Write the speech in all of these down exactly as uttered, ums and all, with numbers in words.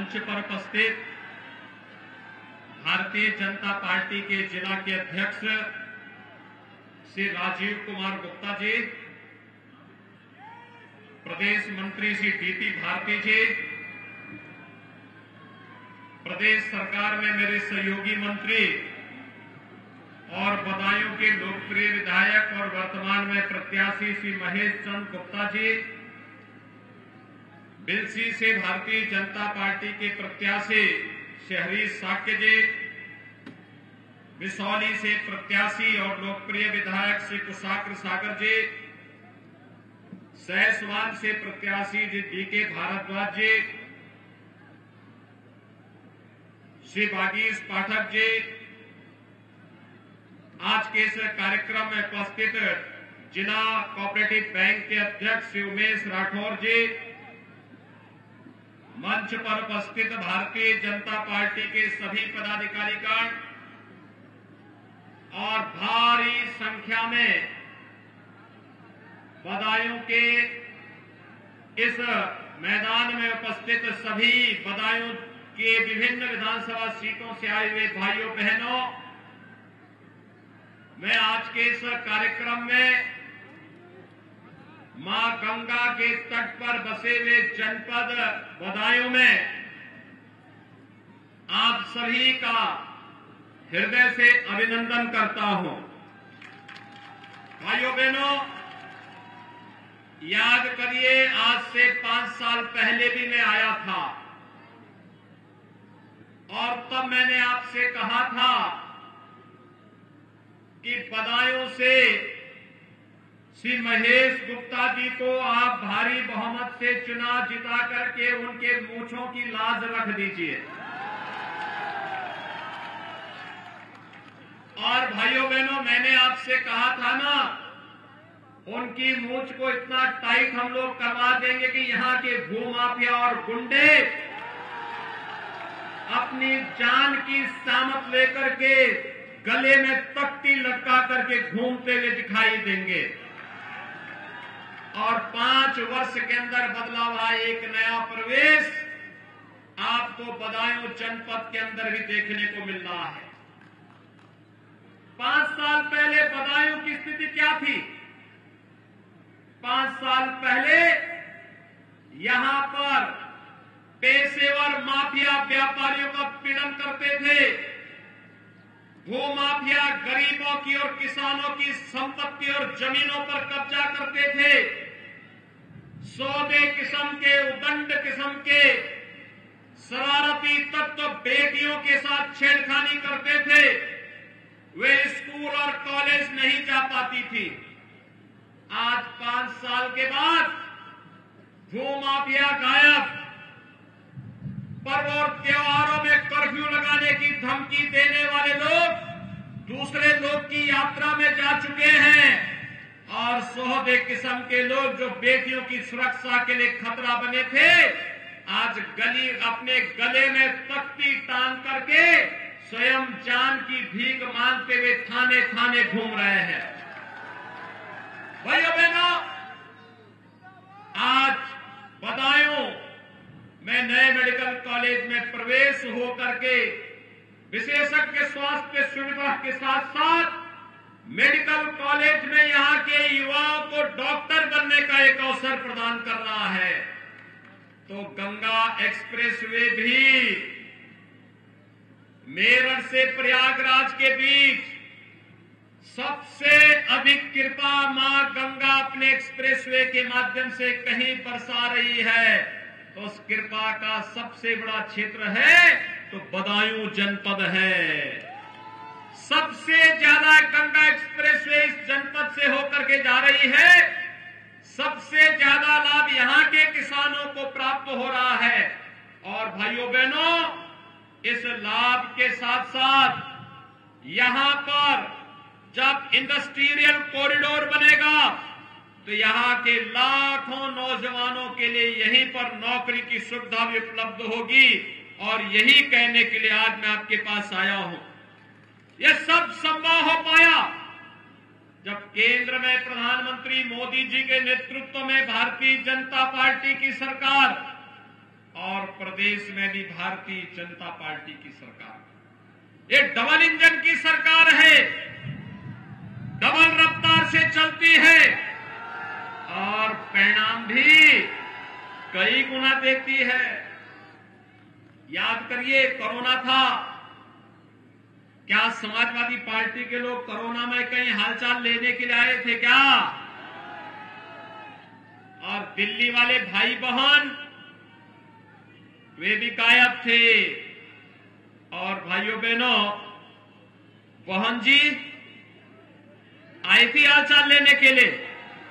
मंच पर उपस्थित भारतीय जनता पार्टी के जिला के अध्यक्ष श्री राजीव कुमार गुप्ता जी, प्रदेश मंत्री श्री डीपी भारती जी, प्रदेश सरकार में मेरे सहयोगी मंत्री और बदायूं के लोकप्रिय विधायक और वर्तमान में प्रत्याशी श्री महेश चंद गुप्ता जी, बिलसी से भारतीय जनता पार्टी के प्रत्याशी शहरी साक्य जी, बिसौली से प्रत्याशी और लोकप्रिय विधायक श्री कुशाग्र सागर जी, सहसवान से प्रत्याशी जी डी के भारद्वाज जी, श्री बागीश पाठक जी, आज के इस कार्यक्रम में उपस्थित जिला कोऑपरेटिव बैंक के अध्यक्ष श्री उमेश राठौर जी, मंच पर उपस्थित भारतीय जनता पार्टी के सभी पदाधिकारीगण और भारी संख्या में बदायूं के इस मैदान में उपस्थित सभी बदायूं के विभिन्न विधानसभा सीटों से आए हुए भाइयों बहनों, मैं आज के इस कार्यक्रम में मां गंगा के तट पर बसे हुए जनपद बदायूं में आप सभी का हृदय से अभिनंदन करता हूं। भाइयों बहनों, याद करिए, आज से पांच साल पहले भी मैं आया था और तब मैंने आपसे कहा था कि बदायूं से श्री महेश गुप्ता जी को आप भारी बहुमत से चुनाव जिता करके उनके मूंछों की लाज रख दीजिए। और भाइयों बहनों, मैंने आपसे कहा था ना, उनकी मूंछ को इतना टाइट हम लोग करवा देंगे कि यहां के भूमाफिया और गुंडे अपनी जान की सामत लेकर के गले में तख्ती लटका करके घूमते हुए दिखाई देंगे। और पांच वर्ष के अंदर बदला हुआ एक नया प्रवेश आपको बदायूं जनपद के अंदर भी देखने को मिल रहा है। पांच साल पहले बदायूं की स्थिति क्या थी? पांच साल पहले यहां पर पेशेवर माफिया व्यापारियों का पीड़न करते थे। भूमाफिया गरीबों की और किसानों की संपत्ति और जमीनों पर कब्जा करते थे। सौदे किस्म के, उदंड किस्म के शरारती तत्व बेटियों के साथ छेड़खानी करते थे। वे स्कूल और कॉलेज नहीं जा पाती थी। आज पांच साल के बाद भूमाफिया गायब। पर्व और त्योहारों में कर्फ्यू लगाने की धमकी देने वाले लोग दूसरे लोग की यात्रा में जा चुके हैं और सौदे किस्म के लोग जो बेटियों की सुरक्षा के लिए खतरा बने थे, आज गली अपने गले में तख्ती टांग करके स्वयं जान की भीख मांगते हुए थाने थाने घूम रहे हैं। भाइयों बहनों, आज बदायूं में नए मेडिकल कॉलेज में प्रवेश होकर के विशेषज्ञ स्वास्थ्य सुविधा के साथ साथ मेडिकल कॉलेज में यहां के युवाओं को डॉक्टर बनने का एक अवसर प्रदान कर रहा है। तो गंगा एक्सप्रेसवे भी मेरठ से प्रयागराज के बीच सबसे अधिक कृपा मां गंगा अपने एक्सप्रेसवे के माध्यम से कहीं बरसा रही है। तो उस कृपा का सबसे बड़ा क्षेत्र है तो बदायूं जनपद है। सबसे ज्यादा गंगा एक्सप्रेसवे इस जनपद से होकर के जा रही है। सबसे ज्यादा लाभ यहां के किसानों को प्राप्त हो रहा है। और भाइयों बहनों, इस लाभ के साथ साथ यहां पर जब इंडस्ट्रियल कॉरिडोर बनेगा तो यहां के लाखों नौजवानों के लिए यहीं पर नौकरी की सुविधा भी उपलब्ध होगी। और यही कहने के लिए आज मैं आपके पास आया हूं। यह सब संभव हो पाया जब केंद्र में प्रधानमंत्री मोदी जी के नेतृत्व में भारतीय जनता पार्टी की सरकार और प्रदेश में भी भारतीय जनता पार्टी की सरकार। ये डबल इंजन की सरकार है, डबल रफ्तार से चलती है और परिणाम भी कई गुना देती है। याद करिए, कोरोना था, क्या समाजवादी पार्टी के लोग कोरोना में कहीं हालचाल लेने के लिए आए थे क्या? और दिल्ली वाले भाई बहन वे भी गायब थे। और भाइयों बहनों, बहन जी आई थी हालचाल लेने के लिए।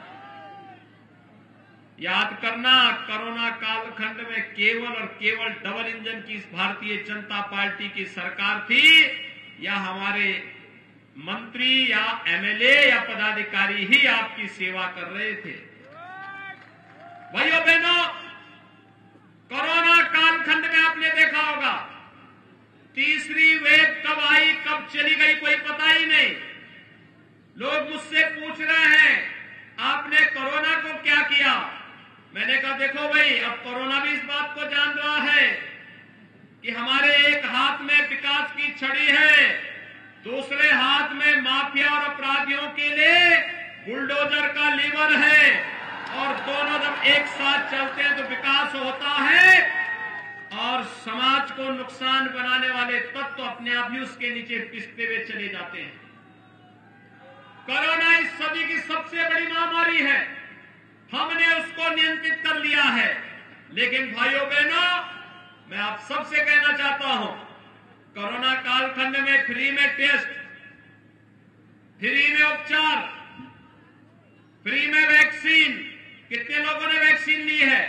याद करना, कोरोना कालखंड में केवल और केवल डबल इंजन की भारतीय जनता पार्टी की सरकार थी, या हमारे मंत्री या एमएलए या पदाधिकारी ही आपकी सेवा कर रहे थे। भाइयों बहनों, कोरोना कालखंड में आपने देखा होगा, तीसरी वेव कब आई कब चली गई कोई पता ही नहीं। लोग मुझसे पूछ रहे हैं आपने कोरोना को क्या किया। मैंने कहा देखो भाई, अब कोरोना भी इस बात को जान रहा है कि हमारे एक हाथ में विकास की छड़ी है, दूसरे हाथ में माफिया और अपराधियों के लिए बुलडोजर का लीवर है, और दोनों जब एक साथ चलते हैं तो विकास होता है और समाज को नुकसान बनाने वाले तत्व तो अपने आप ही उसके नीचे पिसते हुए चले जाते हैं। कोरोना इस सदी की सबसे बड़ी महामारी है, हमने उसको नियंत्रित कर लिया है। लेकिन भाइयों बहनों, मैं आप सबसे कहना चाहता हूं, कोरोना कालखंड में फ्री में टेस्ट, फ्री में उपचार, फ्री में वैक्सीन, कितने लोगों ने वैक्सीन ली है?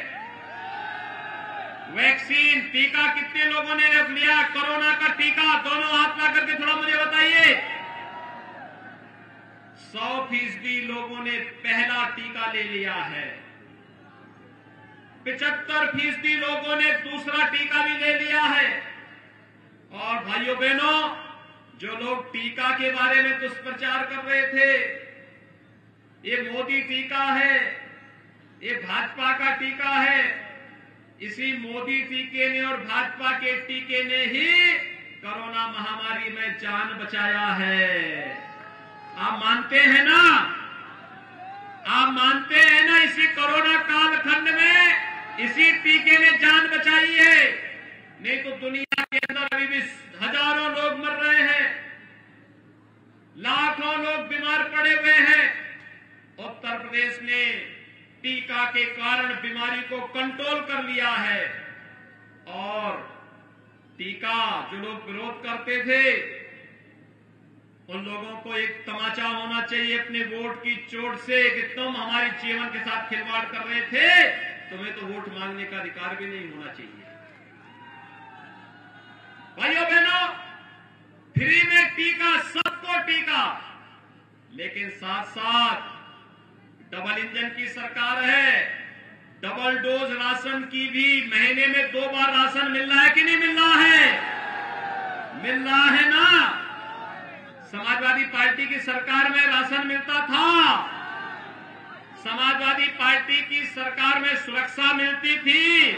वैक्सीन, टीका कितने लोगों ने लिया? कोरोना का टीका दोनों हाथ ला करके थोड़ा मुझे बताइए। सौ फीसदी लोगों ने पहला टीका ले लिया है, पिचहत्तर फीसदी लोगों ने दूसरा टीका भी ले लिया है। और भाइयों बहनों, जो लोग टीका के बारे में दुष्प्रचार कर रहे थे, ये मोदी टीका है, ये भाजपा का टीका है, इसी मोदी टीके ने और भाजपा के टीके ने ही कोरोना महामारी में जान बचाया है। आप मानते हैं ना? आप मानते हैं ना? इसी कोरोना कालखंड में इसी टीके ने जान बचाई है, नहीं तो दुनिया के अंदर अभी भी हजारों लोग मर रहे हैं, लाखों लोग बीमार पड़े हुए हैं। उत्तर प्रदेश ने टीका के कारण बीमारी को कंट्रोल कर लिया है। और टीका जो लोग विरोध करते थे, उन लोगों को एक तमाचा होना चाहिए अपने वोट की चोट से कि तुम हमारे जीवन के साथ खिलवाड़ कर रहे थे, तुम्हें तो वोट मांगने का अधिकार भी नहीं होना चाहिए। भाइयों बहनों, फ्री में टीका, सबको टीका, लेकिन साथ साथ डबल इंजन की सरकार है, डबल डोज राशन की भी महीने में दो बार राशन मिल रहा है कि नहीं मिल रहा है? मिल रहा है ना? समाजवादी पार्टी की सरकार में राशन मिलता था, समाजवादी पार्टी की सरकार में सुरक्षा मिलती थी।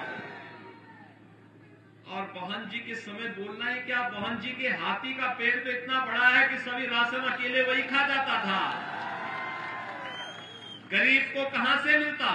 और बहन जी के समय बोलना ही क्या, बहन जी के हाथी का पेट तो इतना बड़ा है कि सभी राशन अकेले वही खा जाता था, गरीब को कहां से मिलता?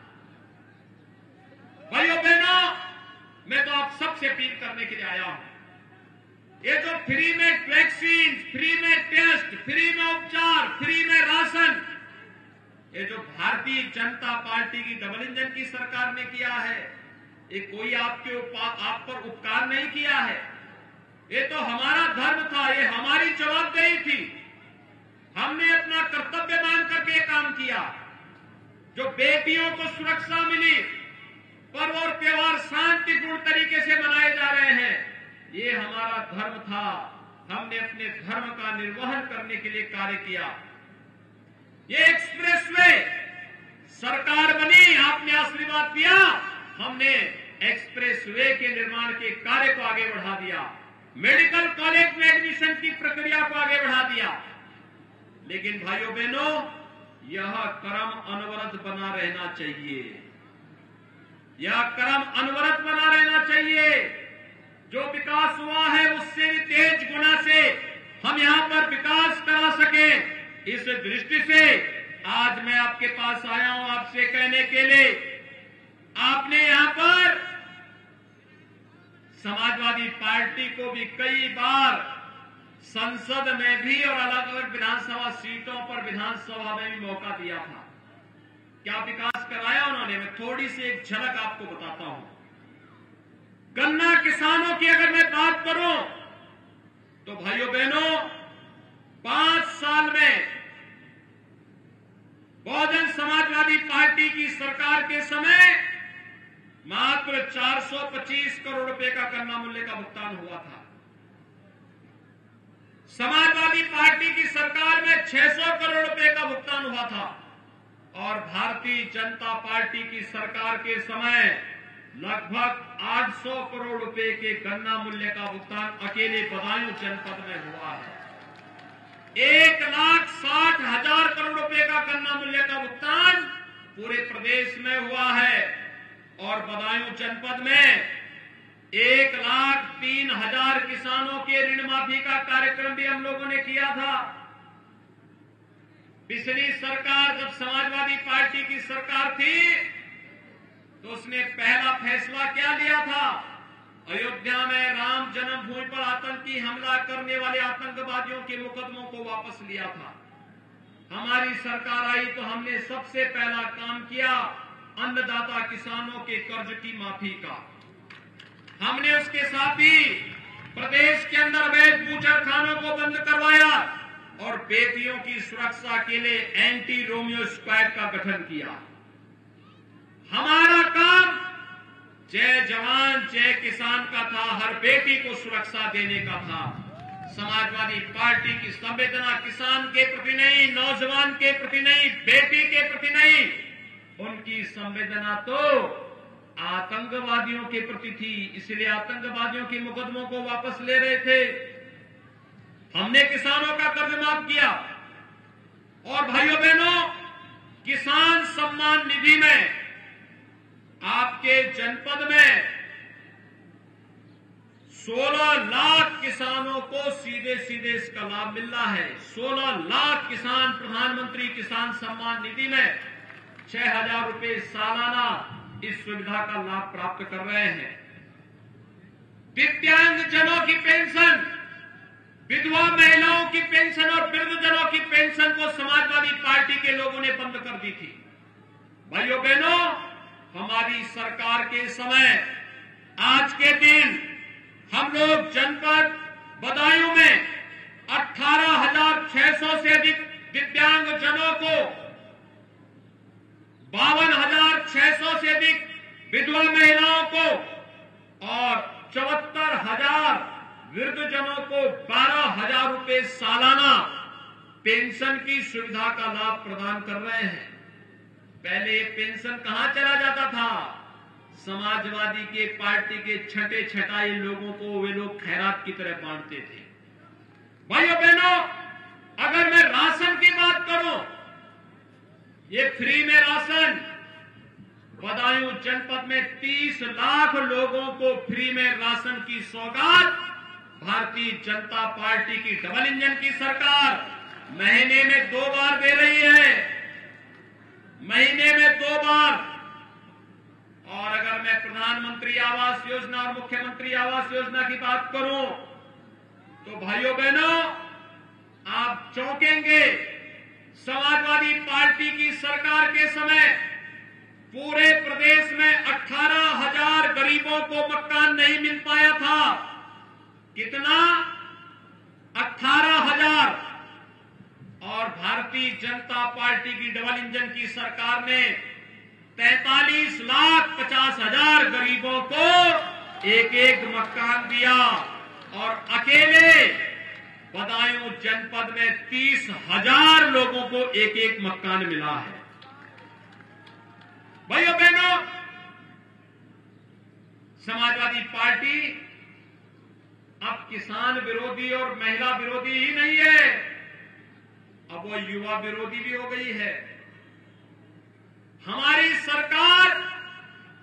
भाइयों बहनों, मैं तो आप सबसे अपील करने के लिए आया हूं, ये जो फ्री में वैक्सीन, फ्री में टेस्ट, फ्री में उपचार, फ्री में राशन, ये जो भारतीय जनता पार्टी की डबल इंजन की सरकार ने किया है, ये कोई आपके आप पर उपकार नहीं किया है, ये तो हमारा धर्म था, ये हमारी जवाबदेही थी। हमने अपना कर्तव्य मान करके काम किया। जो बेटियों को सुरक्षा मिली, पर्व और त्योहार शांतिपूर्ण तरीके से मनाए जा रहे हैं, ये हमारा धर्म था। हमने अपने धर्म का निर्वहन करने के लिए कार्य किया। ये एक्सप्रेसवे सरकार बनी, आपने आशीर्वाद दिया, हमने एक्सप्रेसवे के निर्माण के कार्य को आगे बढ़ा दिया, मेडिकल कॉलेज में एडमिशन की प्रक्रिया को आगे बढ़ा दिया। लेकिन भाइयों बहनों, यह क्रम अनवरत बना रहना चाहिए। यह क्रम अनवरत बना रहना चाहिए। जो विकास हुआ है उससे भी तेज गुना से हम यहां पर विकास करा सके, इस दृष्टि से आज मैं आपके पास आया हूं आपसे कहने के लिए, आपने यहां पर समाजवादी पार्टी को भी कई बार संसद में भी और अलग अलग विधानसभा सीटों पर विधानसभा में भी मौका दिया था। क्या विकास कराया उन्होंने? मैं थोड़ी सी एक झलक आपको बताता हूं। गन्ना किसानों की अगर मैं बात करूं तो भाइयों बहनों, पांच साल में बहुजन समाजवादी पार्टी की सरकार के समय मात्र चार सौ पच्चीस करोड़ रुपए का गन्ना मूल्य का भुगतान हुआ था। समाजवादी पार्टी की सरकार में छह सौ करोड़ रुपए का भुगतान हुआ था और भारतीय जनता पार्टी की सरकार के समय लगभग आठ सौ करोड़ रुपए के गन्ना मूल्य का भुगतान अकेले बदायूं जनपद में हुआ है। एक लाख साठ हजार करोड़ रुपए का गन्ना मूल्य का भुगतान पूरे प्रदेश में हुआ है और बदायूं जनपद में एक लाख तीन हजार किसानों के ऋण माफी का कार्यक्रम भी हम लोगों ने किया था। पिछली सरकार जब समाजवादी पार्टी की सरकार थी तो उसने पहला फैसला क्या लिया था? अयोध्या में राम जन्मभूमि पर आतंकी हमला करने वाले आतंकवादियों के मुकदमों को वापस लिया था। हमारी सरकार आई तो हमने सबसे पहला काम किया अन्नदाता किसानों के कर्ज की माफी का। हमने उसके साथ ही प्रदेश के अंदर अवैध बूचड़खानों को बंद करवाया और बेटियों की सुरक्षा के लिए एंटी रोमियो स्क्वाड का गठन किया। हमारा काम जय जवान जय किसान का था, हर बेटी को सुरक्षा देने का था। समाजवादी पार्टी की संवेदना किसान के प्रति नहीं, नौजवान के प्रति नहीं, बेटी के प्रति नहीं, उनकी संवेदना तो आतंकवादियों के प्रति थी। इसलिए आतंकवादियों के मुकदमों को वापस ले रहे थे। हमने किसानों का कर्ज माफ किया और भाइयों बहनों, किसान सम्मान निधि में आपके जनपद में सोलह लाख किसानों को सीधे सीधे इसका लाभ मिल रहा है। सोलह लाख किसान प्रधानमंत्री किसान सम्मान निधि में छह हजार रुपए सालाना इस सुविधा का लाभ प्राप्त कर रहे हैं। दिव्यांग जनों की पेंशन, विधवा महिलाओं की पेंशन और वृद्धजनों की पेंशन को समाजवादी पार्टी के लोगों ने बंद कर दी थी। भाइयों बहनों, हमारी सरकार के समय आज के दिन हम लोग जनपद बदायूं में अठारह हजार छह सौ से अधिक दिव्यांग जनों को, बावन हजार छह सौ से अधिक विधवा महिलाओं को और चौहत्तर हजार वृद्धजनों को बारह हजार रुपए सालाना पेंशन की सुविधा का लाभ प्रदान कर रहे हैं। पहले ये पेंशन कहां चला जाता था? समाजवादी के पार्टी के छठे छटाई लोगों को वे लोग खैरात की तरह बांटते थे। भाइयों बहनों, अगर मैं राशन की बात करूं, ये फ्री में राशन बदायूं जनपद में तीस लाख लोगों को फ्री में राशन की सौगात भारतीय जनता पार्टी की डबल इंजन की सरकार महीने में दो बार दे रही है। महीने में दो बार। और अगर मैं प्रधानमंत्री आवास योजना और मुख्यमंत्री आवास योजना की बात करूं तो भाइयों बहनों, आप चौंकेंगे। समाजवादी पार्टी की सरकार के समय पूरे प्रदेश में अठारह हजार गरीबों को मकान नहीं मिल पाया था। कितना? अठारह हजार। और भारतीय जनता पार्टी की डबल इंजन की सरकार ने तैंतालीस लाख पचास हजार गरीबों को एक एक मकान दिया और अकेले बदायूं जनपद में तीस हजार लोगों को एक एक मकान मिला है। भाइयों बहनों, समाजवादी पार्टी अब किसान विरोधी और महिला विरोधी ही नहीं है, अब वो युवा विरोधी भी हो गई है। हमारी सरकार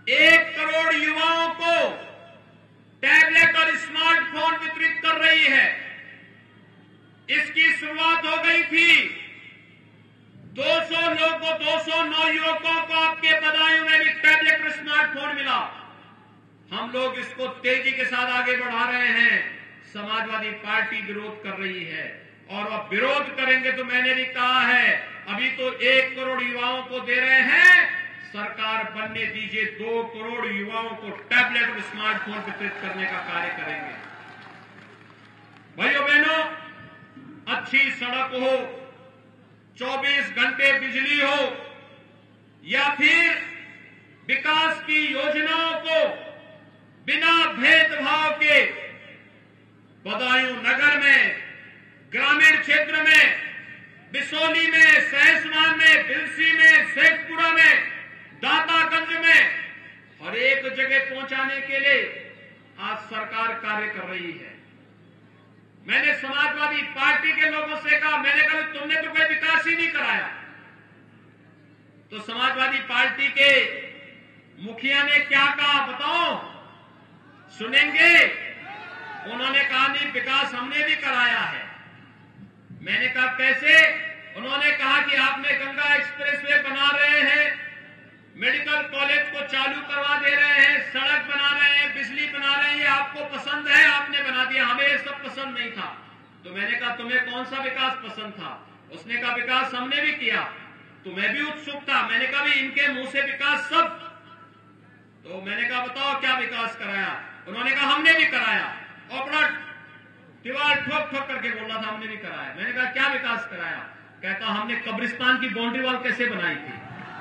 एक करोड़ युवाओं को टैबलेट और स्मार्टफोन वितरित कर रही है। इसकी शुरुआत हो गई थी। दो सौ लोगों दो सौ नौ युवकों को आपके बदायूं में भी टैबलेट और स्मार्टफोन मिला। हम लोग इसको तेजी के साथ आगे बढ़ा रहे हैं। समाजवादी पार्टी विरोध कर रही है और अब विरोध करेंगे तो मैंने भी कहा है, अभी तो एक करोड़ युवाओं को दे रहे हैं, सरकार बनने दीजिए, दो करोड़ युवाओं को टैबलेट और स्मार्टफोन वितरित करने का कार्य करेंगे। भाइयों बहनों, अच्छी सड़क हो, चौबीस घंटे बिजली हो या फिर विकास की योजनाओं को बिना भेदभाव के बदायूं नगर में, ग्रामीण क्षेत्र में, बिसौली में, सहसवान में, बिलसी में, शेखपुरा में, दातागंज में हर एक जगह पहुंचाने के लिए आज सरकार कार्य कर रही है। मैंने समाजवादी पार्टी के लोगों से कहा, मैंने कहा तुमने तो कोई विकास ही नहीं कराया। तो समाजवादी पार्टी के मुखिया ने क्या कहा बताओ, सुनेंगे? उन्होंने कहा नहीं, विकास हमने भी कराया है। मैंने कहा कैसे? उन्होंने कहा कि आपने गंगा एक्सप्रेसवे बना रहे हैं, मेडिकल कॉलेज को चालू करवा दे रहे हैं, सड़क बना रहे हैं, बिजली बना रहे हैं, आपको पसंद है, आपने बना दिया, हमें ये सब पसंद नहीं था। तो मैंने कहा तुम्हें कौन सा विकास पसंद था? उसने कहा विकास हमने भी किया। तो मैं भी उत्सुक था, मैंने कहा भी इनके मुंह से विकास सब। तो मैंने कहा बताओ क्या विकास कराया? उन्होंने कहा हमने भी कराया, और बड़ा दीवार ठोक ठोक करके बोल रहा था हमने भी कराया। मैंने कहा क्या विकास कराया? कहता हमने कब्रिस्तान की बाउंड्री वॉल कैसे बनाई थी।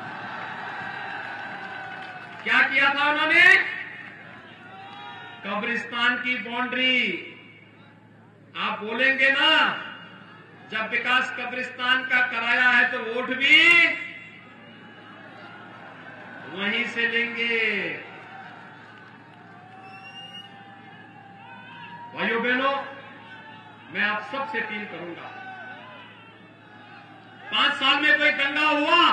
क्या किया था उन्होंने? कब्रिस्तान की बाउंड्री। आप बोलेंगे ना, जब विकास कब्रिस्तान का कराया है तो वोट भी वहीं से लेंगे। भाइयों बहनों, मैं आप सबसे अपील करूंगा, पांच साल में कोई दंगा हुआ?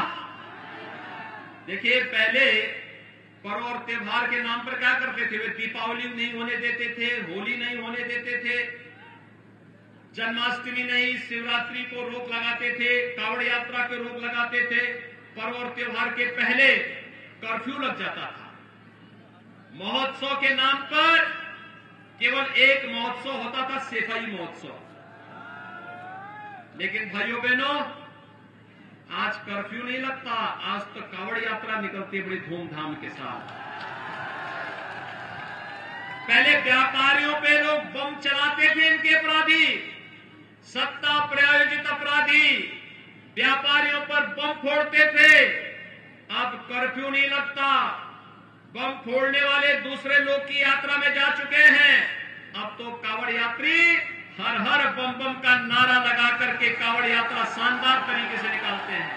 देखिए पहले पर्व और त्योहार के नाम पर क्या करते थे? वे दीपावली नहीं होने देते थे, होली नहीं होने देते थे, जन्माष्टमी नहीं, शिवरात्रि को रोक लगाते थे, कावड़ यात्रा को रोक लगाते थे। पर्व और त्योहार के पहले कर्फ्यू लग जाता था। महोत्सव के नाम पर केवल एक महोत्सव होता था, सफाई महोत्सव। लेकिन भाइयों बहनों, आज कर्फ्यू नहीं लगता, आज तो कावड़ यात्रा निकलती है बड़ी धूमधाम के साथ। पहले व्यापारियों पे लोग बम चलाते थे, इनके अपराधी, सत्ता प्रायोजित अपराधी व्यापारियों पर बम फोड़ते थे। अब कर्फ्यू नहीं लगता, बम फोड़ने वाले दूसरे लोग की यात्रा में जा चुके हैं। अब तो कावड़ यात्री हर हर बम बम का नारा लगा करके कावड़ यात्रा शानदार तरीके से निकालते हैं।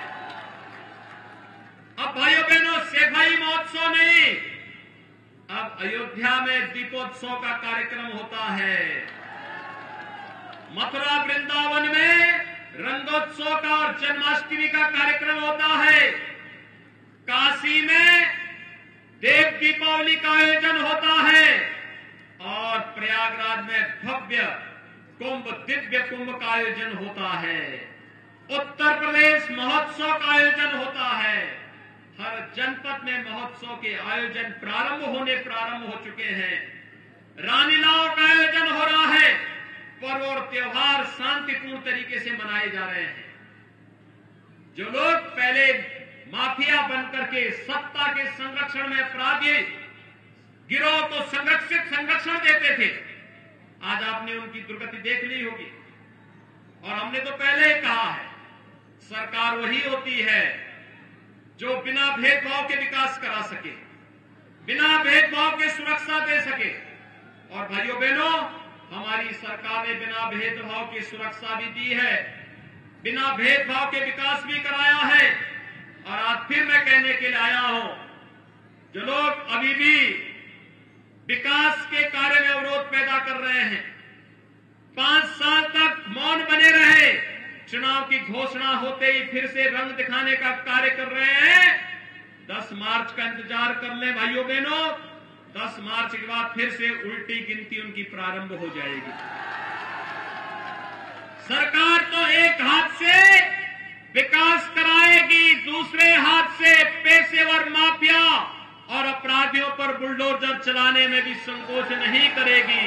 अब भाइयों बहनों, सफाई महोत्सव नहीं, अब अयोध्या में दीपोत्सव का कार्यक्रम होता है। मथुरा वृंदावन में रंगोत्सव का और जन्माष्टमी का कार्यक्रम होता है। काशी में देव दीपावली का आयोजन होता है और प्रयागराज में भव्य कुंभ, दिव्य कुंभ का आयोजन होता है। उत्तर प्रदेश महोत्सव का आयोजन होता है। हर जनपद में महोत्सव के आयोजन प्रारंभ होने प्रारंभ हो चुके हैं। रामलीलाओं का आयोजन हो रहा है। पर्व और त्योहार शांतिपूर्ण तरीके से मनाए जा रहे हैं। जो लोग पहले माफिया बनकर के सत्ता के संरक्षण में अपराधी गिरोह को संरक्षित संरक्षण देते थे, आज आपने उनकी दुर्गति देख ली होगी। और हमने तो पहले ही कहा है, सरकार वही होती है जो बिना भेदभाव के विकास करा सके, बिना भेदभाव के सुरक्षा दे सके। और भाइयों बहनों, हमारी सरकार ने बिना भेदभाव की सुरक्षा भी दी है, बिना भेदभाव के विकास भी कराया है। और आज फिर मैं कहने के लिए आया हूं, जो लोग अभी भी विकास के कार्य में अवरोध पैदा कर रहे हैं, पांच साल तक मौन बने रहे, चुनाव की घोषणा होते ही फिर से रंग दिखाने का कार्य कर रहे हैं, दस मार्च का इंतजार कर लें भाइयों बहनों। दस मार्च के बाद फिर से उल्टी गिनती उनकी प्रारंभ हो जाएगी। सरकार तो एक हाथ से विकास कराएगी, दूसरे हाथ से पेशेवर माफिया और अपराधियों पर बुलडोजर चलाने में भी संकोच नहीं करेगी।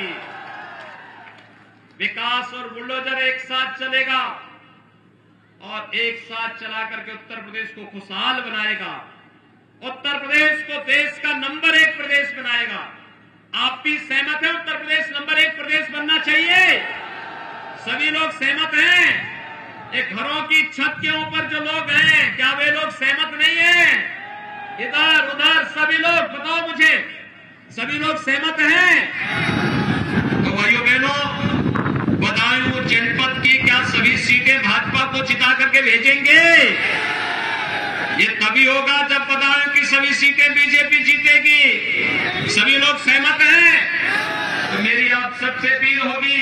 विकास और बुलडोजर एक साथ चलेगा और एक साथ चला करके उत्तर प्रदेश को खुशहाल बनाएगा, उत्तर प्रदेश को देश का नंबर एक प्रदेश बनाएगा। आप भी सहमत हैं उत्तर प्रदेश नंबर एक प्रदेश बनना चाहिए? सभी लोग सहमत हैं? एक घरों की छत के ऊपर जो लोग हैं, क्या वे लोग सहमत नहीं हैं? इधर उधर सभी लोग बताओ मुझे, सभी लोग सहमत हैं? तो भाइयों बहनों, बदायूं जनपद की क्या सभी सीटें भाजपा को जिता करके भेजेंगे? ये तभी होगा जब बदायूं की सभी सीटें बीजेपी जीतेगी। सभी लोग सहमत हैं? तो मेरी आप सबसे अपील होगी,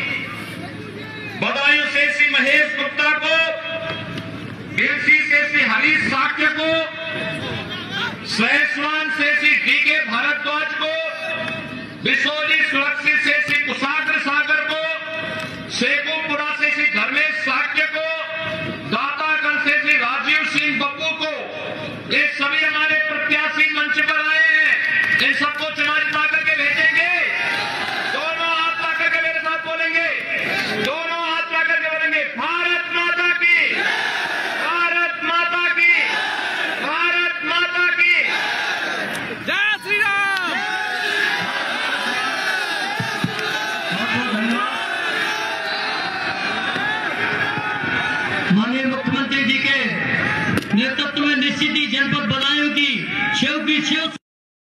बदायूं से श्री महेश गुप्ता को, बिलसी से श्री हरीश साक्य को, सैसवान से श्री डी के भारद्वाज को, बिसोली सुरक्षित से श्री कुशाग्र सागर को, शेखुपुरा से श्री धर्मेश साक्य को, दातागढ़ से श्री राजीव सिंह बब्बू को, ये सभी हमारे प्रत्याशी मंच पर आए हैं। इन सबको चुनाव जिता करके भेजेंगे। दोनों हाथ ला करके मेरे साथ बोलेंगे, दोनों हाथ ला करके बोलेंगे, भारत माता की, भारत माता की, भारत माता की जय श्री राम। माननीय मुख्यमंत्री जी के नेतृत्व में निश्चित ही जनपद बदायूं की शिव की शिव